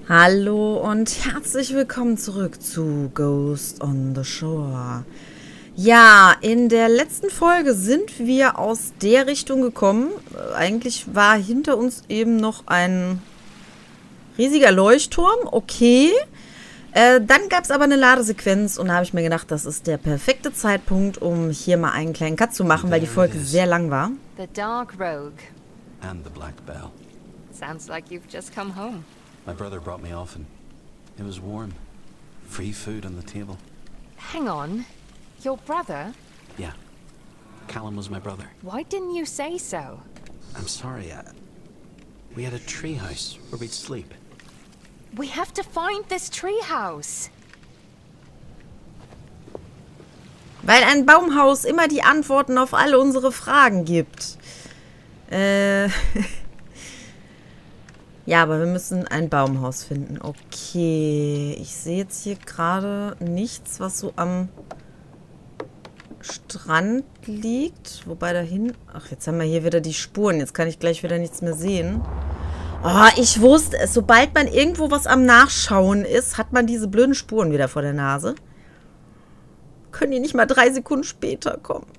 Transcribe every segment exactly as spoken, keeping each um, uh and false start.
Hallo und herzlich willkommen zurück zu Ghost on the Shore. Ja, in der letzten Folge sind wir aus der Richtung gekommen. Eigentlich war hinter uns eben noch ein riesiger Leuchtturm. Okay. Äh, dann gab es aber eine Ladesequenz und da habe ich mir gedacht, das ist der perfekte Zeitpunkt, um hier mal einen kleinen Cut zu machen, weil die Folge sehr lang war. The Dark Rogue. And the Black Bell. Sounds like you've just come home. My brother brought me off and it was warm. Free food on the table. Hang on. Your brother? Yeah. Callum was my brother. Why didn't you say so? I'm sorry. I, we had a tree house where we'd sleep. We have to find this treehouse. Weil ein Baumhaus immer die Antworten auf alle unsere Fragen gibt. Äh... Ja, aber wir müssen ein Baumhaus finden. Okay. Ich sehe jetzt hier gerade nichts, was so am Strand liegt. Wobei dahin... Ach, jetzt haben wir hier wieder die Spuren. Jetzt kann ich gleich wieder nichts mehr sehen. Oh, ich wusste es. Sobald man irgendwo was am Nachschauen ist, hat man diese blöden Spuren wieder vor der Nase. Können die nicht mal drei Sekunden später kommen?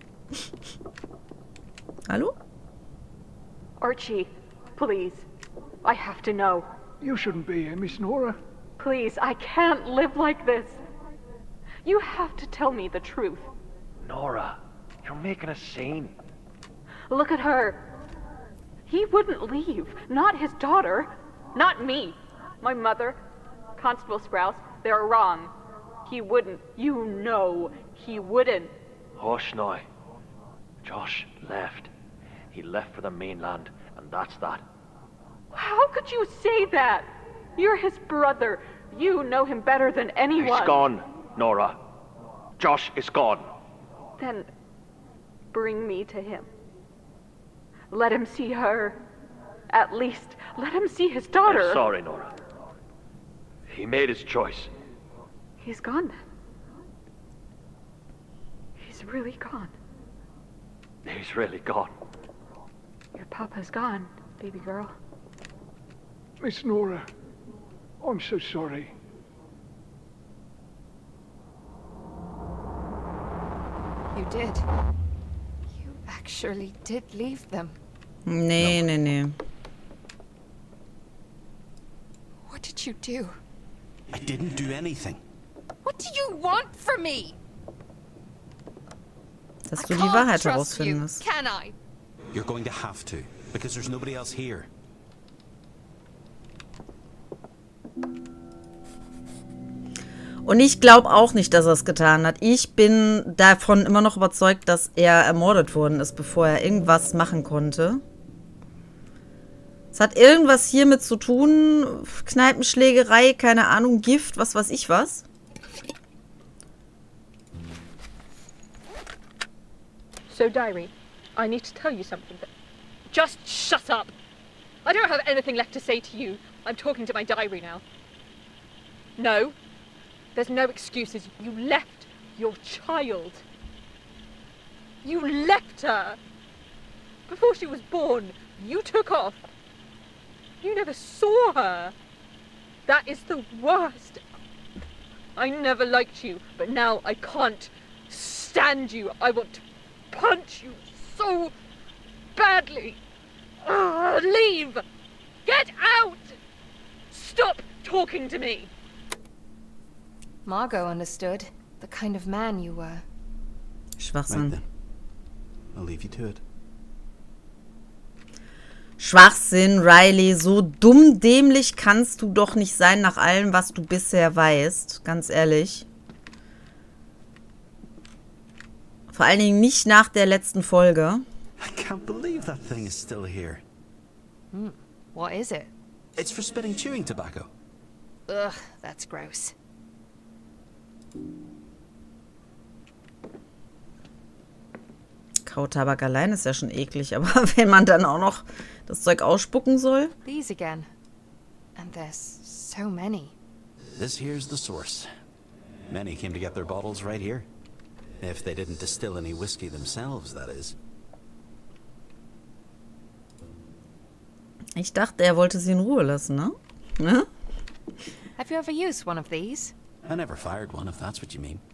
Hallo? Archie, please. I have to know. You shouldn't be here, Miss Nora. Please, I can't live like this. You have to tell me the truth. Nora, you're making a scene. Look at her. He wouldn't leave. Not his daughter. Not me. My mother. Constable Sprouse. They're wrong. He wouldn't. You know he wouldn't. Hush now. Josh left. He left for the mainland, and that's that. How could you say that? You're his brother. You know him better than anyone. He's gone, Nora. Josh is gone. Then bring me to him. Let him see her. At least let him see his daughter. I'm sorry, Nora. He made his choice. He's gone then. He's really gone. He's really gone. Your papa's gone, baby girl. Miss Nora, I'm so sorry. You did. You actually did leave them. Nee, nee, nee. What did you do? I didn't do anything. What do you want from me? Dass I du die can't Wahrheit trust you, herausfindest. can I? You're going to have to, because there's nobody else here. Und ich glaube auch nicht, dass er es getan hat. Ich bin davon immer noch überzeugt, dass er ermordet worden ist, bevor er irgendwas machen konnte. Es hat irgendwas hiermit zu tun. Kneipenschlägerei, keine Ahnung, Gift, was weiß ich was. So, Diary, I need to tell you something. But just shut up. I don't have anything left to say to you. I'm talking to my diary now. No. There's no excuses. You left your child. You left her. Before she was born, you took off. You never saw her. That is the worst. I never liked you, but now I can't stand you. I want to punch you so badly. Ugh, leave. Get out. Stop talking to me. Margot understood the kind of man you were. Schwachsinn. Right then. I'll leave you to it. Schwachsinn, Riley. So dumm dämlich kannst du doch nicht sein nach allem, was du bisher weißt. Ganz ehrlich. Vor allen Dingen nicht nach der letzten Folge. I can't believe that thing is still here. Hmm. What is it? It's for spitting chewing tobacco. Ugh, that's gross. Kautabak allein ist ja schon eklig, aber wenn man dann auch noch das Zeug ausspucken soll. These again. And there's so many. This here's the source. Many came to get their bottles right here. If they didn't distill any whiskey themselves, that is. Ich dachte, er wollte sie in Ruhe lassen, ne? Ne? Have you ever used one of these? I never fired one, if that's what you mean.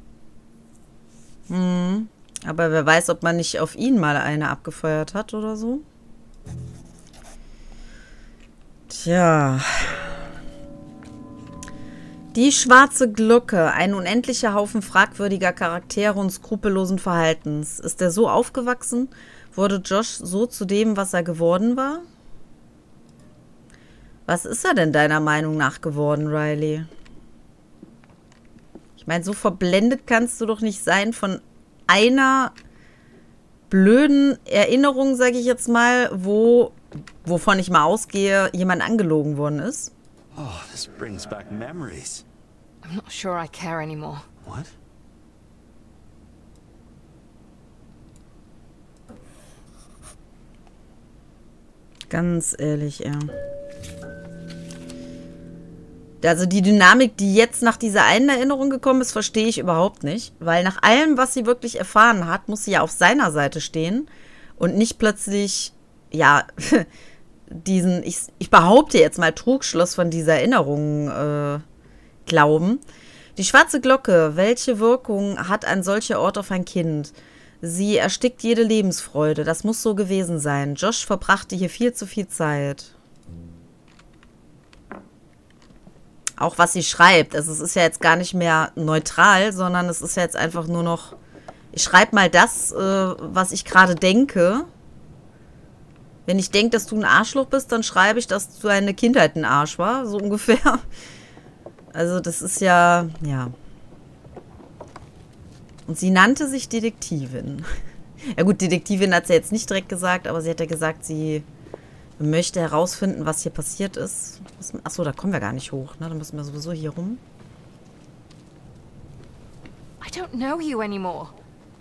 Hm. Aber wer weiß, ob man nicht auf ihn mal eine abgefeuert hat oder so. Tja. Die schwarze Glocke, ein unendlicher Haufen fragwürdiger Charaktere und skrupellosen Verhaltens. Ist er so aufgewachsen? Wurde Josh so zu dem, was er geworden war? Was ist er denn deiner Meinung nach geworden, Riley? Ich meine, so verblendet kannst du doch nicht sein von einer blöden Erinnerung, sage ich jetzt mal, wo, wovon ich mal ausgehe, jemand angelogen worden ist. Oh, this brings back memories. I'm not sure I care anymore. What? Ganz ehrlich, ja. Also die Dynamik, die jetzt nach dieser einen Erinnerung gekommen ist, verstehe ich überhaupt nicht. Weil nach allem, was sie wirklich erfahren hat, muss sie ja auf seiner Seite stehen und nicht plötzlich, ja, diesen, ich, ich behaupte jetzt mal, Trugschluss von dieser Erinnerung äh, glauben. Die schwarze Glocke, welche Wirkung hat ein solcher Ort auf ein Kind? Sie erstickt jede Lebensfreude. Das muss so gewesen sein. Josh verbrachte hier viel zu viel Zeit. Auch was sie schreibt. Also es ist ja jetzt gar nicht mehr neutral, sondern es ist ja jetzt einfach nur noch, ich schreibe mal das, äh, was ich gerade denke. Wenn ich denke, dass du ein Arschloch bist, dann schreibe ich, dass deine Kindheit ein Arsch war, so ungefähr. Also das ist ja, ja. Und sie nannte sich Detektivin. Ja gut, Detektivin hat sie jetzt nicht direkt gesagt, aber sie hat ja gesagt, sie möchte herausfinden, was hier passiert ist. Achso, da kommen wir gar nicht hoch, ne? Da müssen wir sowieso hier rum. I don't know you anymore.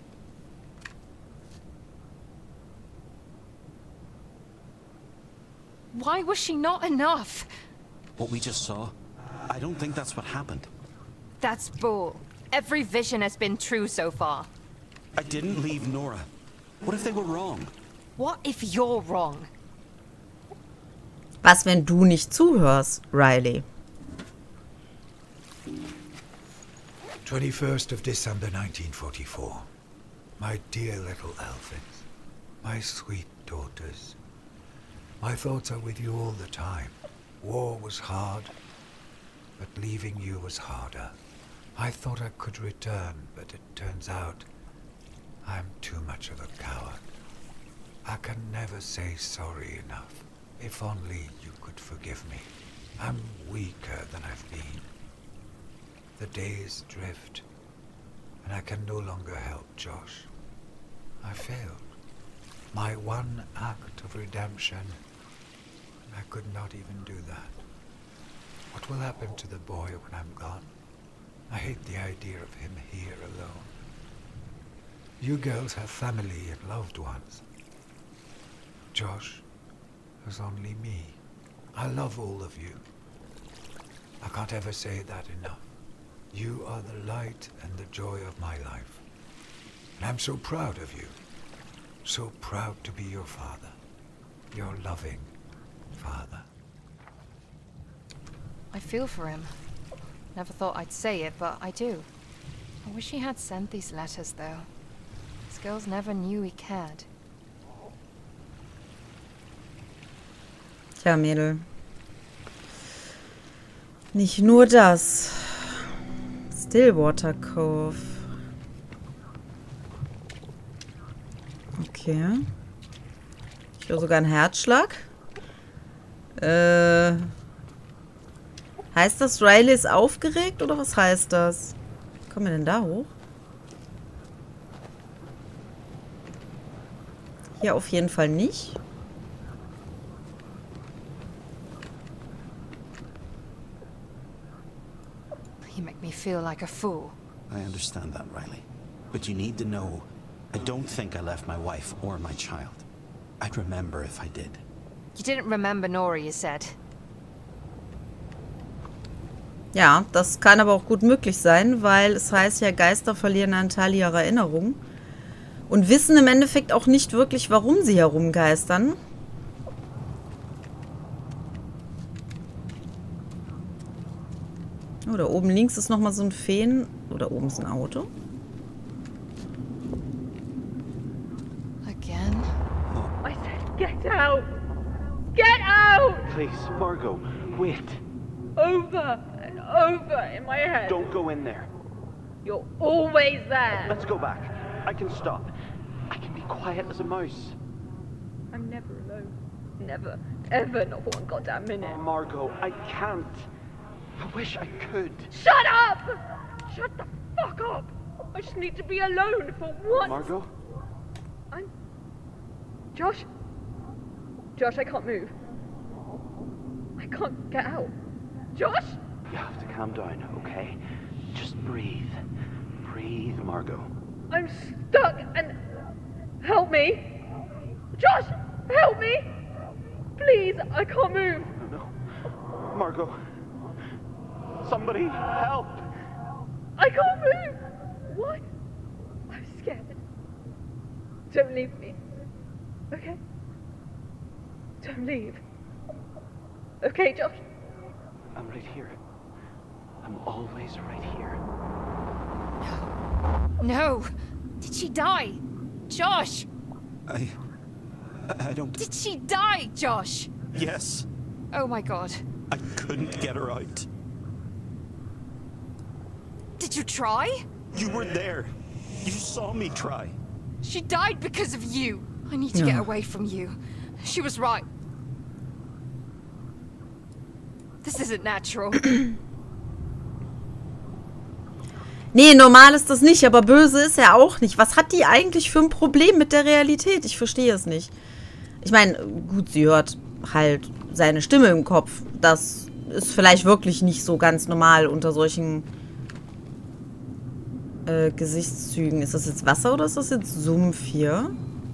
Why was she not enough? What we just saw? I don't think that's what happened. That's bull. Every vision has been true so far. I didn't leave Nora. What if they were wrong? What if you're wrong? Was, wenn du nicht zuhörst, Riley? twenty-first of December nineteen forty-four. My dear little Elphins, my sweet daughters. My thoughts are with you all the time. War was hard, but leaving you was harder. I thought I could return, but it turns out I'm too much of a coward. I can never say sorry enough. If only you could forgive me. I'm weaker than I've been. The days drift, and I can no longer help Josh. I failed. My one act of redemption, and I could not even do that. What will happen to the boy when I'm gone? I hate the idea of him here alone. You girls have family and loved ones. Josh has only me. I love all of you. I can't ever say that enough. You are the light and the joy of my life. And I'm so proud of you. So proud to be your father. Your loving father. I feel for him. Never thought I'd say it, but I do. I wish he had sent these letters, though. These girls never knew he cared. Tja, Mädel. Nicht nur das. Stillwater Cove. Okay. Ich höre sogar einen Herzschlag. Äh... Heißt das, Riley ist aufgeregt oder was heißt das? Wie kommen wir denn da hoch? Hier auf jeden Fall nicht. You make me feel like a fool. I understand that, Riley. But you need to know, I don't think I left my wife or my child. I'd remember if I did. You didn't remember Nora, you said. Ja, das kann aber auch gut möglich sein, weil es heißt ja, Geister verlieren einen Teil ihrer Erinnerung und wissen im Endeffekt auch nicht wirklich, warum sie herumgeistern. Da oben links ist nochmal so ein Feen. Oder oben ist ein Auto. Again? I said get out! Get out! Please, Margot, wait. Over and over in my head. Don't go in there. You're always there. Let's go back. I can stop. I can be quiet as a mouse. I'm never alone. Never, ever, not for one goddamn minute. Oh, Margot, I can't. I wish I could. Shut up! Shut the fuck up! I just need to be alone for once. Margot? I'm... Josh? Josh, I can't move. I can't get out. Josh? You have to calm down, okay? Just breathe. Breathe, Margot. I'm stuck and... Help me! Josh! Help me! Please, I can't move. No, no. Margot. Somebody, help! I can't move! What? I'm scared. Don't leave me. Okay? Don't leave. Okay, Josh? I'm right here. I'm always right here. No! Did she die? Josh! I... I don't... Did she die, Josh? Yes. Oh my god. I couldn't get her out. Did you try? You were there. You saw me try. She died because of you. I need to get away from you. She was right. This isn't natural. Nee, normal ist das nicht, aber böse ist er auch nicht. Was hat die eigentlich für ein Problem mit der Realität? Ich verstehe es nicht. Ich meine, gut, sie hört halt seine Stimme im Kopf. Das ist vielleicht wirklich nicht so ganz normal unter solchen äh, Gesichtszügen. Ist das jetzt Wasser oder ist das jetzt Sumpf hier?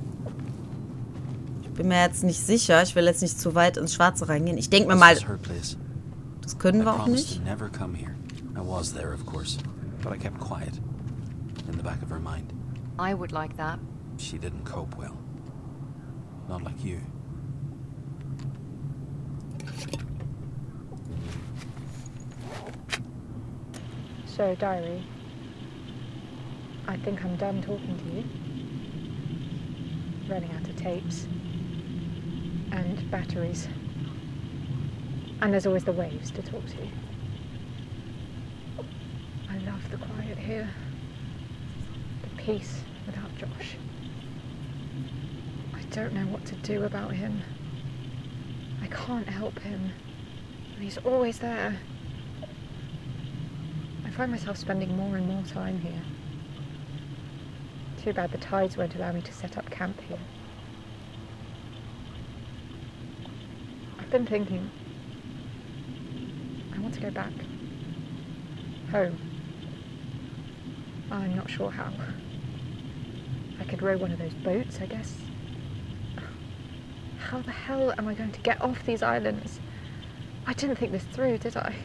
Ich bin mir jetzt nicht sicher. Ich will jetzt nicht zu weit ins Schwarze reingehen. Ich denke mir mal, das können wir auch nicht. But I kept quiet. In the back of her mind. I would like that. She didn't cope well. Not like you. So, Diary, I think I'm done talking to you. Running out of tapes. And batteries. And there's always the waves to talk to. I love the quiet here. The peace without Josh. I don't know what to do about him. I can't help him. And he's always there. I find myself spending more and more time here. Too bad the tides won't allow me to set up camp here. I've been thinking, I want to go back. Home. I'm not sure how. I could row one of those boats, I guess. How the hell am I going to get off these islands? I didn't think this through, did I?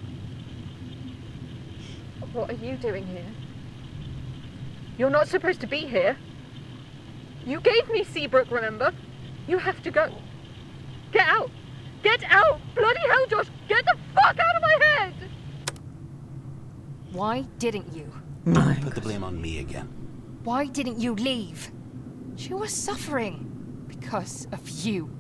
What are you doing here? You're not supposed to be here. You gave me Seabrook, remember? You have to go. Get out! Get out! Bloody hell, Josh! Get the fuck out of my head! Why didn't you? Don't put the blame on me again. Why didn't you leave? She was suffering because of you.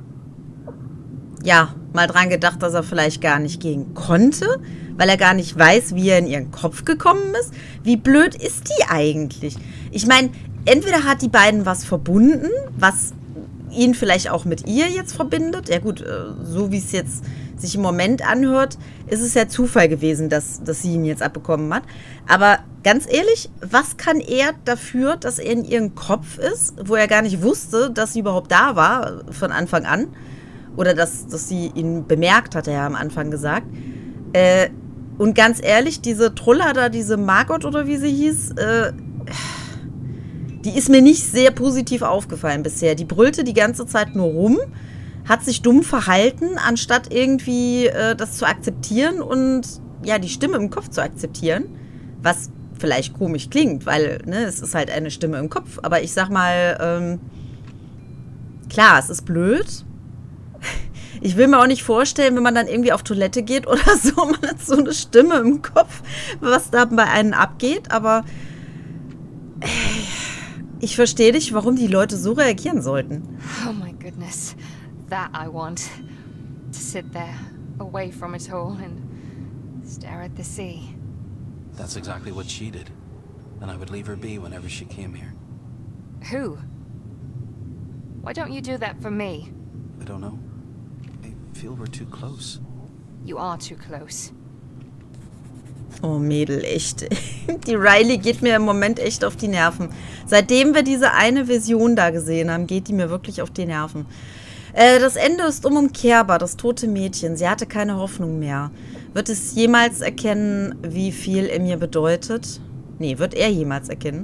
Ja, mal dran gedacht, dass er vielleicht gar nicht gehen konnte, weil er gar nicht weiß, wie er in ihren Kopf gekommen ist. Wie blöd ist die eigentlich? Ich meine, entweder hat die beiden was verbunden, was ihn vielleicht auch mit ihr jetzt verbindet. Ja gut, so wie es jetzt sich im Moment anhört, ist es ja Zufall gewesen, dass, dass sie ihn jetzt abbekommen hat. Aber ganz ehrlich, was kann er dafür, dass er in ihrem Kopf ist, wo er gar nicht wusste, dass sie überhaupt da war von Anfang an? Oder dass, dass sie ihn bemerkt, hat er ja am Anfang gesagt. Äh, und ganz ehrlich, diese Trulla da, diese Margot oder wie sie hieß, äh, die ist mir nicht sehr positiv aufgefallen bisher. Die brüllte die ganze Zeit nur rum, hat sich dumm verhalten, anstatt irgendwie äh, das zu akzeptieren und ja, die Stimme im Kopf zu akzeptieren. Was vielleicht komisch klingt, weil ne, es ist halt eine Stimme im Kopf. Aber ich sag mal, ähm, klar, es ist blöd. ich will mir auch nicht vorstellen, wenn man dann irgendwie auf Toilette geht oder so, man hat so eine Stimme im Kopf, was da bei einem abgeht, aber äh, ich verstehe nicht, warum die Leute so reagieren sollten. Oh my goodness. That I want. To sit there, away from it all, and stare at the sea. That's exactly what she did. And I would leave her be whenever she came here. Who? Why don't you do that for me? I don't know. I feel we're too close. You are too close. Oh, Mädel, echt. Die Riley geht mir im Moment echt auf die Nerven. Seitdem wir diese eine Vision da gesehen haben, geht die mir wirklich auf die Nerven. Äh, das Ende ist unumkehrbar, das tote Mädchen. Sie hatte keine Hoffnung mehr. Wird es jemals erkennen, wie viel er mir bedeutet? Nee, wird er jemals erkennen?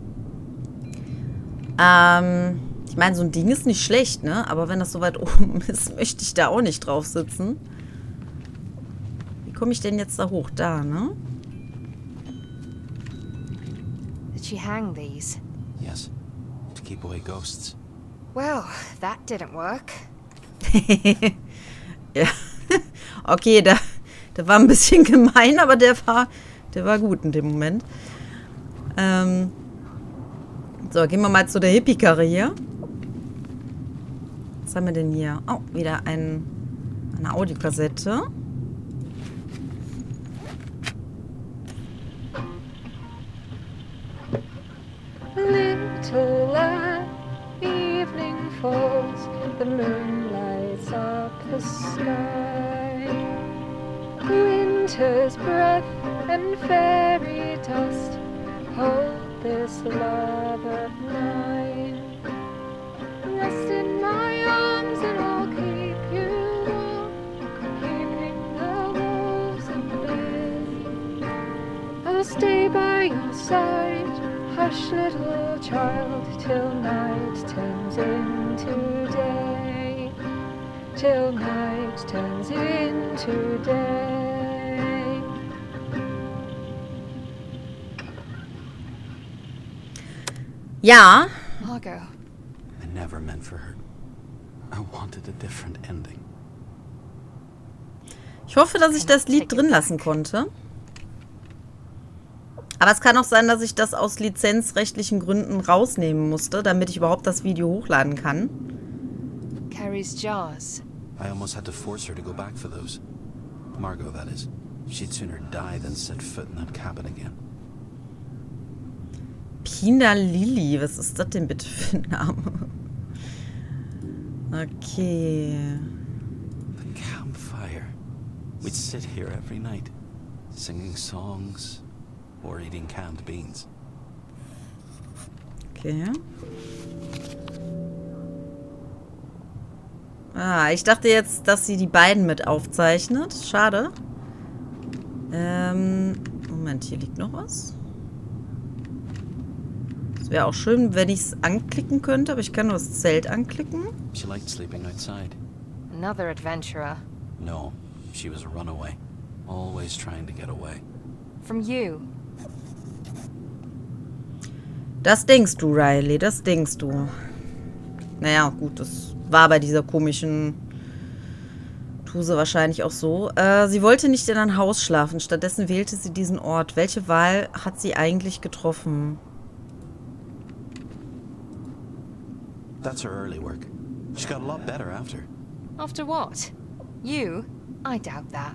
Ähm, ich meine, so ein Ding ist nicht schlecht, ne? Aber wenn das so weit oben ist, möchte ich da auch nicht drauf sitzen. Wie komme ich denn jetzt da hoch? Da, ne? Did she hang these? Yes, to keep away ghosts. Well, that didn't work. Ja. Okay, der, der war ein bisschen gemein, aber der war, der war gut in dem Moment. Ähm, so, gehen wir mal zu der Hippie-Karre hier. Was haben wir denn hier? Oh, wieder ein, eine Audiokassette. Little lamb, evening falls, the moon lights up the sky. Winter's breath and fairy dust hold this love of mine. Rest in my arms and I'll keep you warm, keeping the walls in bed. I'll stay by your side, hush little child, till night turns into day, till night turns into day. Ja. Margot. I never meant for her. I wanted a different ending. Ich hoffe, dass ich das Lied drin lassen konnte. Aber es kann auch sein, dass ich das aus lizenzrechtlichen Gründen rausnehmen musste, damit ich überhaupt das Video hochladen kann. Carrie's jars. I almost had to force her to go back for those. Margot, that is. She'd sooner die than set foot in that cabin again. Pina Lily, was ist das denn bitte für ein Name? Okay. The campfire. We'd sit here every night, singing songs or eating canned beans. Okay. Ah, ich dachte jetzt, dass sie die beiden mit aufzeichnet. Schade. Ähm, Moment, hier liegt noch was. Es wäre auch schön, wenn ich es anklicken könnte, aber ich kann nur das Zelt anklicken. She liked sleeping outside. Another adventurer. No, she was a runaway. Always trying to get away. From you. Das denkst du, Riley, das denkst du. Naja, gut, das war bei dieser komischen Tuse wahrscheinlich auch so. Äh, sie wollte nicht in ein Haus schlafen, stattdessen wählte sie diesen Ort. Welche Wahl hat sie eigentlich getroffen? That's her early work. She got a lot better after. After what? You? I doubt that.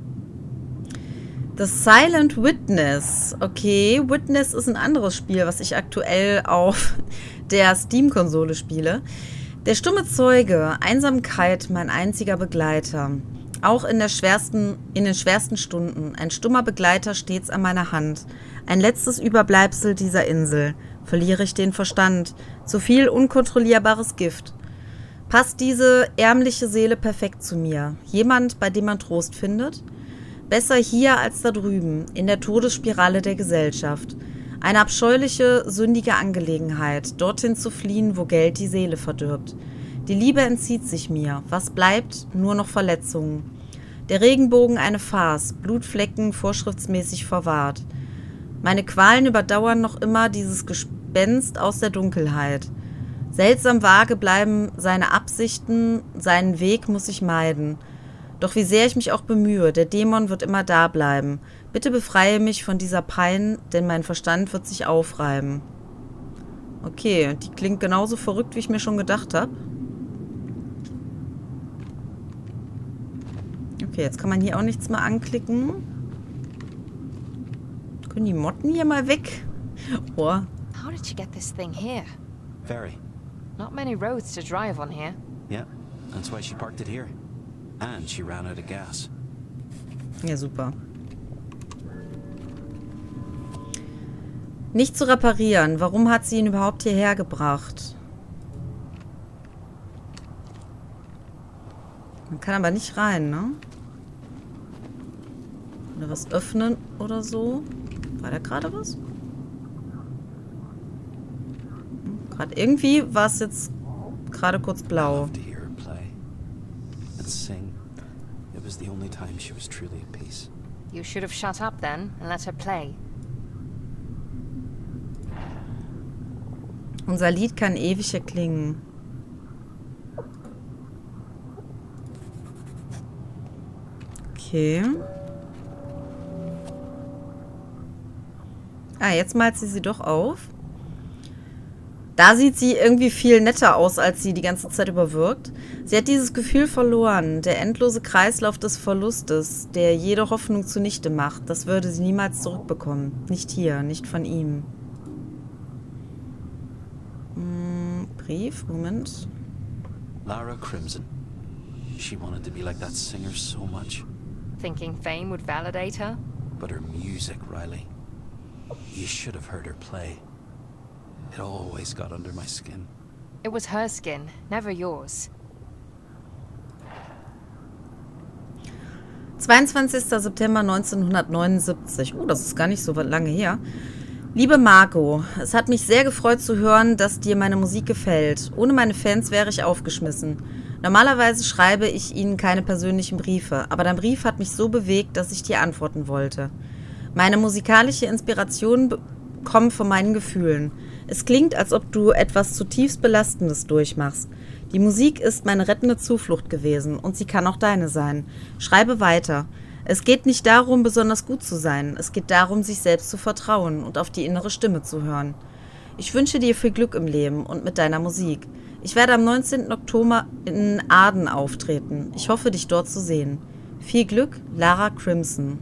The Silent Witness. Okay, Witness ist ein anderes Spiel, was ich aktuell auf der Steam-Konsole spiele. Der stumme Zeuge, Einsamkeit, mein einziger Begleiter. Auch in, der schwersten, in den schwersten Stunden. Ein stummer Begleiter stets an meiner Hand. Ein letztes Überbleibsel dieser Insel. Verliere ich den Verstand. Zu viel unkontrollierbares Gift. Passt diese ärmliche Seele perfekt zu mir? Jemand, bei dem man Trost findet? Besser hier als da drüben, in der Todesspirale der Gesellschaft. Eine abscheuliche, sündige Angelegenheit, dorthin zu fliehen, wo Geld die Seele verdirbt. Die Liebe entzieht sich mir. Was bleibt? Nur noch Verletzungen. Der Regenbogen eine Farce, Blutflecken vorschriftsmäßig verwahrt. Meine Qualen überdauern noch immer dieses Gespenst aus der Dunkelheit. Seltsam vage bleiben seine Absichten, seinen Weg muss ich meiden. Doch wie sehr ich mich auch bemühe, der Dämon wird immer da bleiben. Bitte befreie mich von dieser Pein, denn mein Verstand wird sich aufreiben. Okay, die klingt genauso verrückt, wie ich mir schon gedacht habe. Okay, jetzt kann man hier auch nichts mehr anklicken. Können die Motten hier mal weg? Oh. How did you get this thing here? Ferry. Not many roads to drive on here. Yeah, that's why she parked it here. And she ran out of gas. Ja, super. Nicht zu reparieren. Warum hat sie ihn überhaupt hierher gebracht? Man kann aber nicht rein, ne? Oder was öffnen oder so. War da gerade was? Hm, gerade irgendwie war es jetzt gerade kurz blau. To hear her play and sing. It was the only time she was truly at peace. You should have shut up then and let her play. Unser Lied kann ewig erklingen. Okay. Ah, jetzt malt sie sie doch auf. Da sieht sie irgendwie viel netter aus, als sie die ganze Zeit überwirkt. Sie hat dieses Gefühl verloren. Der endlose Kreislauf des Verlustes, der jede Hoffnung zunichte macht. Das würde sie niemals zurückbekommen. Nicht hier, nicht von ihm. Hm, Brief, Moment. Lara Crimson. She wanted to be like that singer so much. Thinking fame would validate her? But her music, Riley. You should have heard her play. It always got under my skin. It was her skin, never yours. zweiundzwanzigster September neunzehnhundertneunundsiebzig. Oh, das ist gar nicht so lange her. Liebe Margot, es hat mich sehr gefreut zu hören, dass dir meine Musik gefällt. Ohne meine Fans wäre ich aufgeschmissen. Normalerweise schreibe ich ihnen keine persönlichen Briefe, aber dein Brief hat mich so bewegt, dass ich dir antworten wollte. Meine musikalische Inspiration kommt von meinen Gefühlen. Es klingt, als ob du etwas zutiefst Belastendes durchmachst. Die Musik ist meine rettende Zuflucht gewesen und sie kann auch deine sein. Schreibe weiter. Es geht nicht darum, besonders gut zu sein. Es geht darum, sich selbst zu vertrauen und auf die innere Stimme zu hören. Ich wünsche dir viel Glück im Leben und mit deiner Musik. Ich werde am neunzehnten Oktober in Aden auftreten. Ich hoffe, dich dort zu sehen. Viel Glück, Lara Crimson.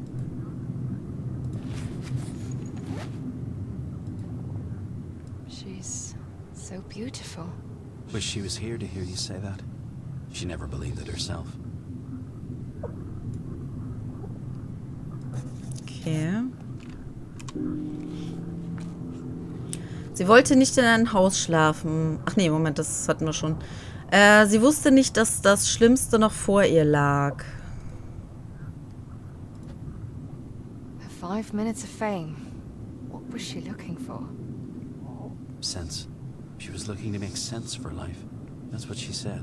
She's so beautiful. Wish she was here to hear you say that. She never believed it herself. Okay. Sie wollte nicht in ein Haus schlafen. Ach nee, Moment, das hatten wir schon. Äh, sie wusste nicht, dass das Schlimmste noch vor ihr lag. Five minutes of fame. What was she looking for? Sense. She was looking to make sense for life. That's what she said.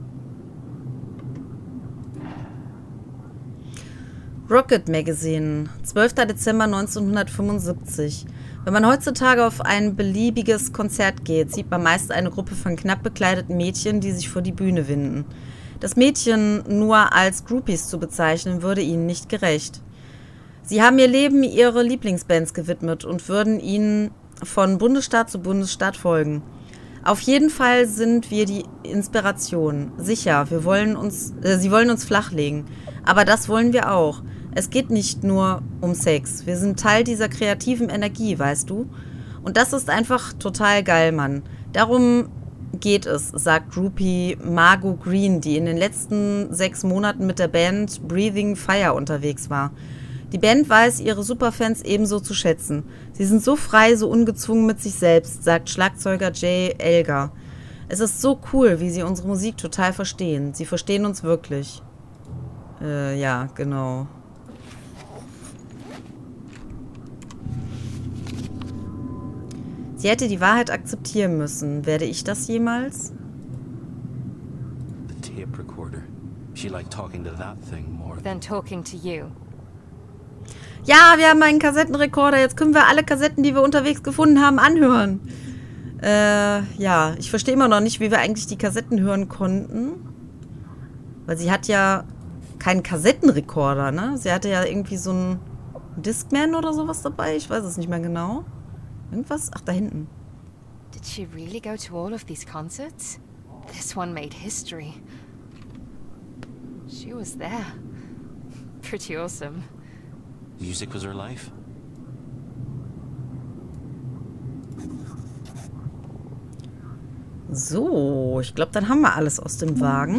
Rocket Magazine, zwölfter Dezember neunzehnhundertfünfundsiebzig. Wenn man heutzutage auf ein beliebiges Konzert geht, sieht man meist eine Gruppe von knapp bekleideten Mädchen, die sich vor die Bühne winden. Das Mädchen nur als Groupies zu bezeichnen, würde ihnen nicht gerecht. Sie haben ihr Leben ihre Lieblingsbands gewidmet und würden ihnen von Bundesstaat zu Bundesstaat folgen. Auf jeden Fall sind wir die Inspiration. Sicher, wir wollen uns, äh, sie wollen uns flachlegen. Aber das wollen wir auch. Es geht nicht nur um Sex. Wir sind Teil dieser kreativen Energie, weißt du? Und das ist einfach total geil, Mann. Darum geht es, sagt Groupie Margot Green, die in den letzten sechs Monaten mit der Band Breathing Fire unterwegs war. Die Band weiß ihre Superfans ebenso zu schätzen. Sie sind so frei, so ungezwungen mit sich selbst, sagt Schlagzeuger Jay Elgar. Es ist so cool, wie sie unsere Musik total verstehen. Sie verstehen uns wirklich. Äh, ja, genau. Sie hätte die Wahrheit akzeptieren müssen. Werde ich das jemals? The tape recorder. She liked talking to that thing more Than talking to you. Ja, wir haben einen Kassettenrekorder. Jetzt können wir alle Kassetten, die wir unterwegs gefunden haben, anhören. Äh, ja, ich verstehe immer noch nicht, wie wir eigentlich die Kassetten hören konnten. Weil sie hat ja keinen Kassettenrekorder, ne? Sie hatte ja irgendwie so einen Discman oder sowas dabei. Ich weiß es nicht mehr genau. Irgendwas? Ach, da hinten. Did she really go to all of these concerts? This one made history. She was there. Pretty awesome. Music was her life. So, ich glaube, dann haben wir alles aus dem Wagen.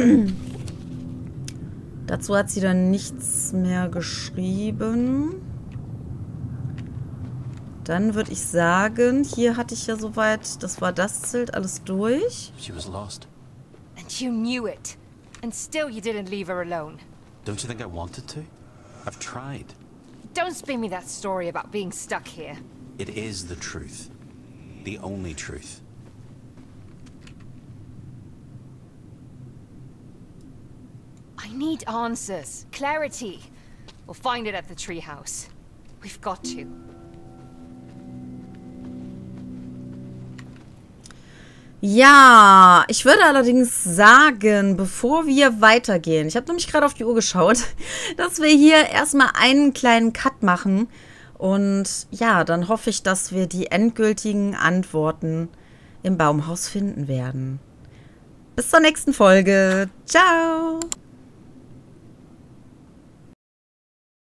Dazu hat sie dann nichts mehr geschrieben. Dann würde ich sagen, hier hatte ich ja soweit, das war das Zelt, alles durch. She was lost. And you knew it. And still you didn't leave her alone. Don't you think I wanted to? I've tried. Don't spin me that story about being stuck here. It is the truth. The only truth. I need answers. Clarity. We'll find it at the treehouse. We've got to. Ja, ich würde allerdings sagen, bevor wir weitergehen, ich habe nämlich gerade auf die Uhr geschaut, dass wir hier erstmal einen kleinen Cut machen. Und ja, dann hoffe ich, dass wir die endgültigen Antworten im Baumhaus finden werden. Bis zur nächsten Folge. Ciao!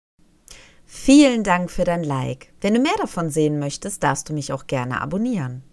Vielen Dank für dein Like. Wenn du mehr davon sehen möchtest, darfst du mich auch gerne abonnieren.